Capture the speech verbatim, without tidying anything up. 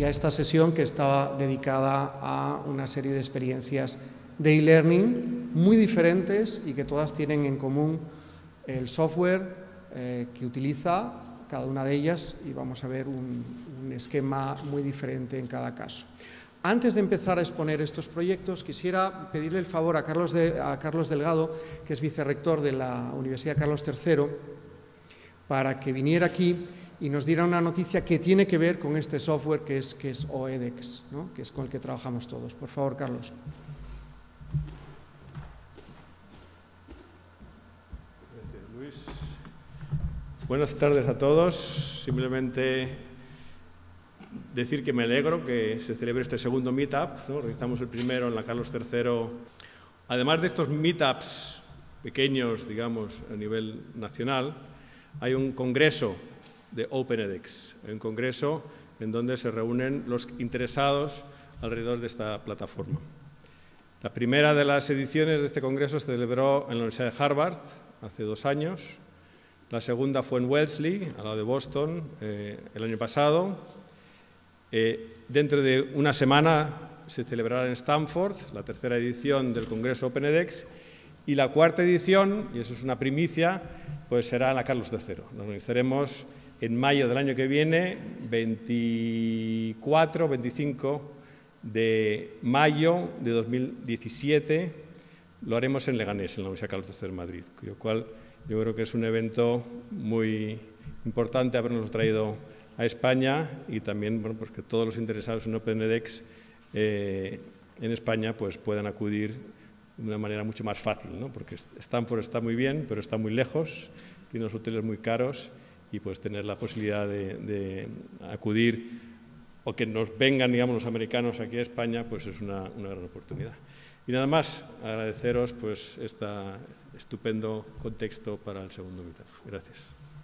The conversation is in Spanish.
a esta sesión que estaba dedicada a una serie de experiencias de e-learning muy diferentes y que todas tienen en común el software eh, que utiliza cada una de ellas, y vamos a ver un, un esquema muy diferente en cada caso. Antes de empezar a exponer estos proyectos, quisiera pedirle el favor a Carlos, de, a Carlos Delgado, que es vicerrector de la Universidad Carlos tercero, para que viniera aquí y nos diera una noticia que tiene que ver con este software que es, que es OEDX, ¿no? Que es con el que trabajamos todos. Por favor, Carlos. Gracias, Luis. Buenas tardes a todos. Simplemente decir que me alegro que se celebre este segundo meetup, ¿no? Realizamos el primero en la Carlos tercero. Además de estos meetups pequeños, digamos, a nivel nacional, hay un congreso de OpenEDX, un congreso en donde se reúnen los interesados alrededor de esta plataforma. La primera de las ediciones de este congreso se celebró en la Universidad de Harvard hace dos años. La segunda fue en Wellesley, al lado de Boston, eh, el año pasado. Eh, dentro de una semana se celebrará en Stanford la tercera edición del Congreso OpenEDX, y la cuarta edición, y eso es una primicia, pues será en la Carlos tercero. Nos organizaremos en mayo del año que viene, veinticuatro veinticinco de mayo de dos mil diecisiete, lo haremos en Leganés, en la Universidad Carlos tercero de Madrid, con lo cual yo creo que es un evento muy importante habernos traído a España, y también, bueno, pues que todos los interesados en OpenEDX eh, en España pues puedan acudir de una manera mucho más fácil, ¿no? Porque Stanford está muy bien, pero está muy lejos, tiene los hoteles muy caros, y pues tener la posibilidad de, de acudir o que nos vengan, digamos, los americanos aquí a España, pues es una, una gran oportunidad. Y nada más, agradeceros pues este estupendo contexto para el segundo meetup. Gracias.